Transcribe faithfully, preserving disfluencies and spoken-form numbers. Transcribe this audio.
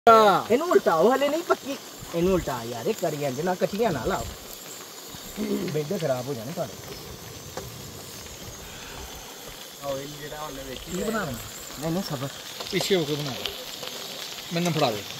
ਇਹਨੂੰ ਉਲਟਾਓ ਹਲੇ ਨਹੀਂ ਪੱਕੀ ਇਹਨੂੰ ਉਲਟਾ ਯਾਰ ਇਹ ਕਰੀਆਂ ਜਨਾ ਇਕੱਠੀਆਂ ਨਾ ਲਾਓ ਬੇਡੇ ਖਰਾਬ ਹੋ ਜਾਣੇ ਤੁਹਾਡੇ ਆਇਲ ਜਿਹੜਾ ਉਹਨੇ ਵੇਖੀ ਕੀ ਬਣਾਉਣਾ ਨਹੀਂ ਨਹੀਂ ਸਬਰ ਪਿੱਛੇ ਹੋ ਕੇ ਬਣਾ ਮੈਨੂੰ ਫੜਾ ਦੇ